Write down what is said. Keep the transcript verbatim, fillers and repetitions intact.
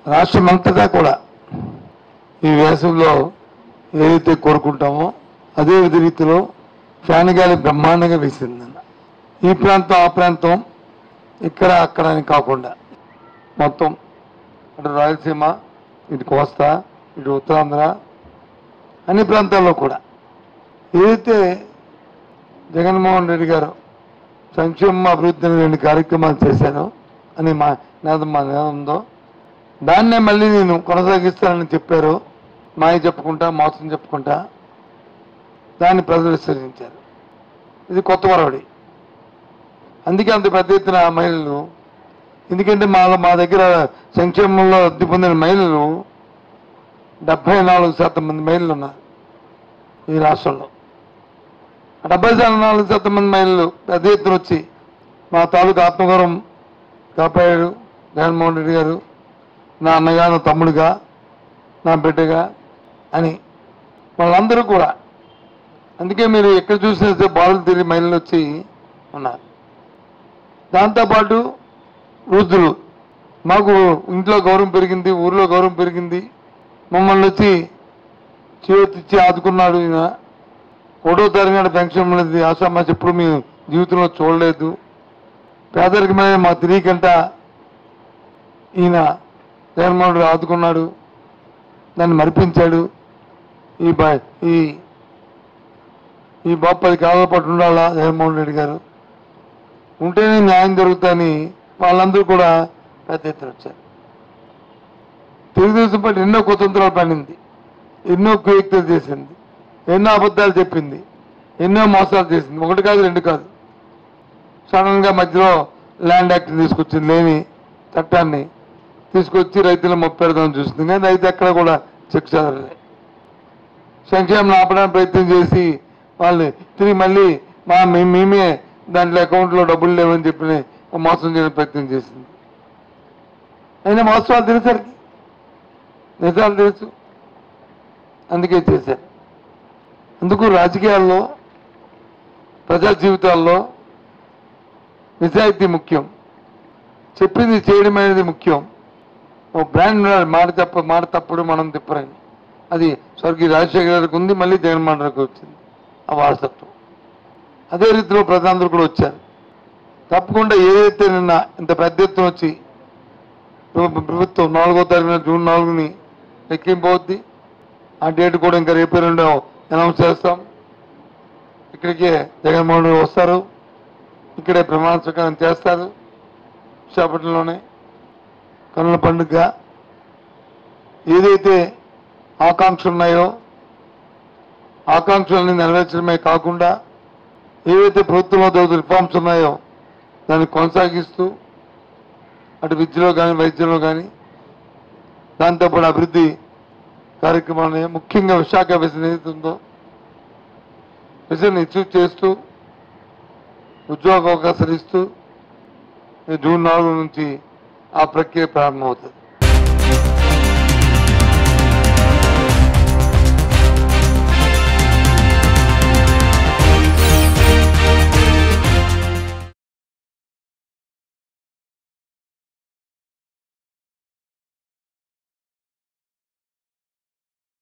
రాష్ట్రమంతటా కూడా ఈ వేసవిలో ఏదైతే కోరుకుంటామో అదే విధ రీతిలో ఫ్యాన్ గాలి బ్రహ్మాండంగా వీసిందన్న. ఈ ప్రాంతం ఆ ప్రాంతం ఇక్కడ అక్కడ అని కాకుండా మొత్తం అటు రాయలసీమ, ఇటు కోస్తా, ఇటు ఉత్తరాంధ్ర అన్ని ప్రాంతాల్లో కూడా ఏదైతే జగన్మోహన్ రెడ్డి గారు సంక్షేమ అభివృద్ధి రెండు కార్యక్రమాలు చేశారో అని మా నేదం మా నేదం ఉందో దాన్నే మళ్ళీ నేను కొనసాగిస్తానని చెప్పారు. మాయ చెప్పుకుంటా మోసం చెప్పుకుంటా దాన్ని ప్రజలు విశ్వసించారు. ఇది కొత్త వరవడి. అందుకే అంత పెద్ద ఎత్తున మహిళలు, ఎందుకంటే మా మా దగ్గర సంక్షేమంలో లబ్ధి పొందిన మహిళలు డెబ్బై నాలుగు శాతం మంది మహిళలు ఉన్నారు ఈ రాష్ట్రంలో. డెబ్బై నాలుగు శాతం మంది మహిళలు పెద్ద ఎత్తున వచ్చి మా తాలూకు ఆత్మగౌరవం కాపాడాడు జగన్మోహన్ రెడ్డి గారు, నా అన్నగా, నా తమ్ముడిగా, నా బిడ్డగా అని వాళ్ళందరూ కూడా. అందుకే మీరు ఎక్కడ చూసినా బారులు తిరిగి మహిళలు వచ్చి ఉన్నారు. దాంతోపాటు వృద్ధులు, మాకు ఇంట్లో గౌరవం పెరిగింది, ఊర్లో గౌరవం పెరిగింది, మమ్మల్ని వచ్చి చేతిచ్చి ఆదుకున్నాడు ఈయన, ఒకటో తరగతి పెన్షన్ అనేది ఆశామాసి ఎప్పుడు మీ జీవితంలో చూడలేదు, పేదరికమైన మా తిరిగికంట ఈయన జగన్మోహన్ రెడ్డి ఆదుకున్నాడు, దాన్ని మరిపించాడు. ఈ బా ఈ ఈ బాబు పది కాలాల పాటు ఉండాలా జగన్మోహన్ రెడ్డి గారు, ఉంటేనే న్యాయం జరుగుతుందని వాళ్ళందరూ కూడా పెద్ద ఎత్తున వచ్చారు. తెలుగుదేశం పార్టీ ఎన్నో కుతంత్రాలు పడింది, ఎన్నో కుయుక్తులు చేసింది, ఎన్నో అబద్ధాలు చెప్పింది, ఎన్నో మోసాలు చేసింది. ఒకటి కాదు రెండు కాదు. సడన్గా మధ్యలో ల్యాండ్ యాక్ట్ తీసుకొచ్చింది, లేని చట్టాన్ని తీసుకొచ్చి రైతులను మొప్పెడదామని చూస్తుంది. కానీ రైతు ఎక్కడ కూడా చెక్ చదవలే. సంక్షేమం ఆపడానికి ప్రయత్నం చేసి వాళ్ళని తిరిగి మళ్ళీ మా మేమే దాంట్లో అకౌంట్లో డబ్బులు లేవని చెప్పి మోసం చేయడానికి ప్రయత్నం చేసింది. అయినా మోసాలు తెలిసరికి నిజాలు తెలుసు, అందుకే చేశారు. అందుకు రాజకీయాల్లో, ప్రజా జీవితాల్లో నిజాయితీ ముఖ్యం, చెప్పింది చేయడం అనేది ముఖ్యం. ఓ బ్రాండ్ మాట తప్ప మాట తప్పుడు మనం తిప్పరని, అది స్వర్గీయ రాజశేఖర గారికి ఉంది, మళ్ళీ జగన్మోహన్ రెడ్డికి వచ్చింది ఆ వారసత్వం. అదే రీతిలో ప్రజలందరూ కూడా వచ్చారు. తప్పకుండా ఏదైతే నిన్న ఇంత పెద్ద ఎత్తున వచ్చి ప్రభుత్వం నాలుగో తారీఖున జూన్ నాలుగుని లెక్కింపవుద్ది. ఆ డేట్ కూడా ఇంకా రేపు రెండో అనౌన్స్ చేస్తాం. ఇక్కడికే జగన్మోహన్ రెడ్డి వస్తారు, ఇక్కడే ప్రమాణ స్వీకారం చేస్తారు విశాఖపట్నంలోనే. కనుల పండుగ ఏదైతే ఆకాంక్షలు ఉన్నాయో ఆకాంక్షలని నెరవేర్చడమే కాకుండా ఏవైతే ప్రభుత్వంలో జరుగుతున్న రిఫార్మ్స్ ఉన్నాయో దాన్ని కొనసాగిస్తూ అటు విద్యలో కానీ వైద్యంలో కానీ దాంతోపాటు అభివృద్ధి కార్యక్రమాలు ముఖ్యంగా విశాఖ విజన్ ఏదైతే ఉందో విజన్ అచీవ్ చేస్తూ ఉద్యోగ అవకాశాలు ఇస్తూ జూన్ నాలుగు నుంచి ఆ ప్రక్రియ ప్రారంభమవుతుంది.